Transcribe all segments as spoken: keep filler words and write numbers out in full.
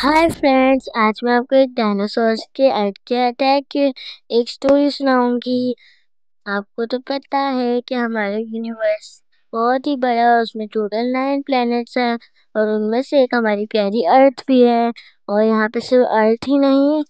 Hi friends, आज मैं आपको एक डायनासोर्स के अर्थ के अटैक की एक स्टोरी सुनाऊंगी। आपको तो पता है कि हमारा यूनिवर्स बहुत ही बड़ा है, उसमें टोटल नाइन प्लैनेट्स हैं और उनमें से एक हमारी प्यारी अर्थ भी है। और यहाँ पे सिर्फ अर्थ ही नहीं,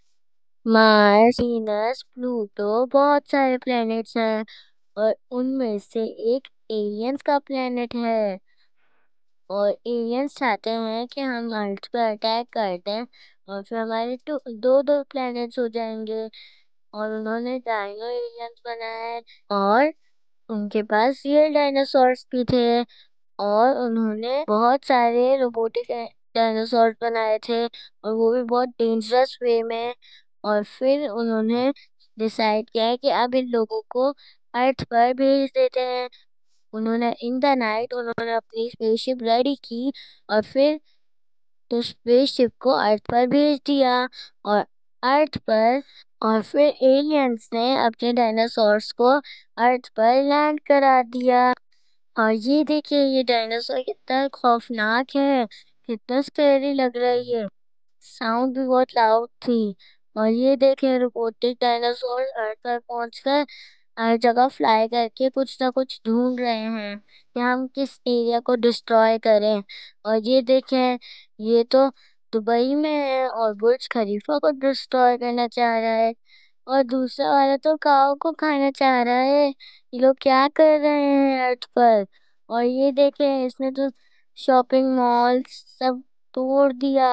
मार्स, वीनस, प्लूटो, बहुत सारे प्लैनेट्स हैं और उनमें से एक एलियंस का प्लैनेट है। और एलियंस चाहते हैं कि हम अर्थ पर अटैक कर दें और फिर हमारे टू दो दो प्लैनेट्स हो जाएंगे। और उन्होंने डायनो एलियंस बनाया है और उनके पास रियल डायनासोर्स भी थे। और उन्होंने बहुत सारे रोबोटिक डायनासोर्स बनाए थे और वो भी बहुत डेंजरस वे में। और फिर उन्होंने डिसाइड किया है कि अब इन लोगों को अर्थ पर भेज देते हैं। उन्होंने इन द नाइट उन्होंने अपनी स्पेसशिप रेडी की और फिर उस स्पेसशिप को अर्थ पर भेज दिया। और अर्थ पर और फिर एलियंस ने अपने डायनासोर्स को अर्थ पर लैंड करा दिया। और ये देखिए, ये डायनासोर कितना खौफनाक है, कितना स्कैरी लग रही है, साउंड भी बहुत लाउड थी। और ये देखे, रोबोटिक डायनासोर अर्थ पर पहुंचकर हर जगह फ्लाई करके कुछ ना कुछ ढूंढ रहे हैं कि हम किस एरिया को डिस्ट्रॉय करें। और ये देखें, ये तो दुबई में है और बुर्ज खलीफा को डिस्ट्रॉय करना चाह रहा है और दूसरा वाला तो काऊ को खाना चाह रहा है। ये लोग क्या कर रहे हैं अर्थ पर। और ये देखें, इसने तो शॉपिंग मॉल सब तोड़ दिया।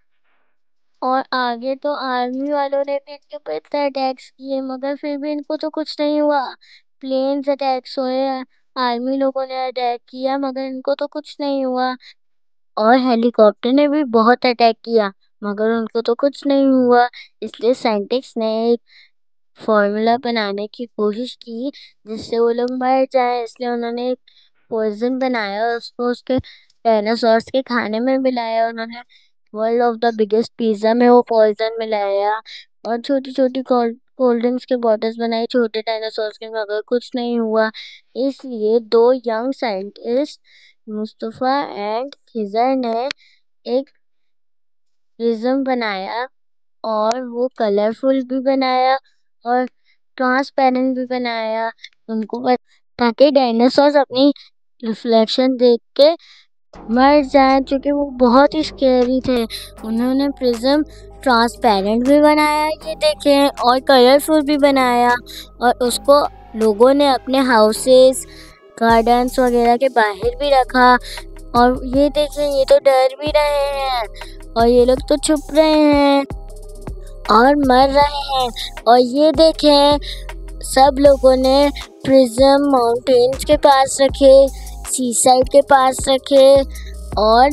और आगे तो आर्मी वालों ने भी इनके ऊपर इतना अटैक्स किए मगर फिर भी इनको तो कुछ नहीं हुआ। प्लेन्स अटैक्स हुए, आर्मी लोगों ने अटैक किया मगर इनको तो कुछ नहीं हुआ। और हेलीकॉप्टर ने भी बहुत अटैक किया मगर उनको तो कुछ नहीं हुआ। इसलिए साइंटिस्ट ने एक फॉर्मूला बनाने की कोशिश की जिससे वो लोग मर जाए। इसलिए उन्होंने एक पॉइजन बनाया और उसको उसके डायनासोर्स के खाने में मिलाया। उन्होंने world of the biggest pizza में वो पॉइजन मिलाया और छोटी छोटी कोल्ड कोल्ड ड्रिंक्स के बॉटल्स बनाई छोटे डायनासोर्स के, मगर कुछ नहीं हुआ। इसलिए दो young scientist Mustafa and Khizar ने एक प्रिज्म बनाया और वो कलरफुल भी बनाया और ट्रांसपेरेंट भी बनाया उनको बस- ताकि डायनासोर अपनी रिफ्लेक्शन देख के मर जाए, क्योंकि वो बहुत ही स्केरी थे। उन्होंने प्रिज्म ट्रांसपेरेंट भी बनाया, ये देखें, और कलरफुल भी बनाया और उसको लोगों ने अपने हाउसेस, गार्डन्स वगैरह के बाहर भी रखा। और ये देखें, ये तो डर भी रहे हैं और ये लोग तो छुप रहे हैं और मर रहे हैं। और ये देखें, सब लोगों ने प्रिज्म माउंटेन्स के पास रखे, सी साइड के पास रखे और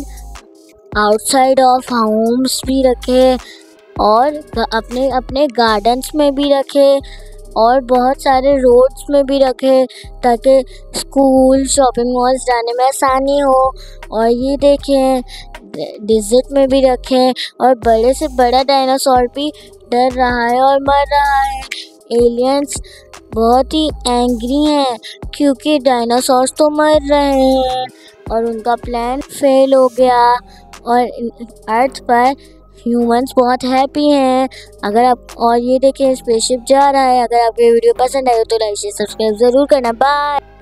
आउटसाइड ऑफ होम्स भी रखे और अपने अपने गार्डन्स में भी रखे और बहुत सारे रोड्स में भी रखे ताकि स्कूल, शॉपिंग मॉल्स जाने में आसानी हो। और ये देखें, डिजर्ट में भी रखें और बड़े से बड़ा डायनासोर भी डर रहा है और मर रहा है। एलियंस बहुत ही एंग्री हैं क्योंकि डायनासोर्स तो मर रहे हैं और उनका प्लान फेल हो गया। और अर्थ पर ह्यूमंस बहुत हैप्पी हैं। अगर आप और ये देखें, स्पेसशिप जा रहा है। अगर आपको ये वीडियो पसंद आए तो लाइक शेयर सब्सक्राइब ज़रूर करना। बाय।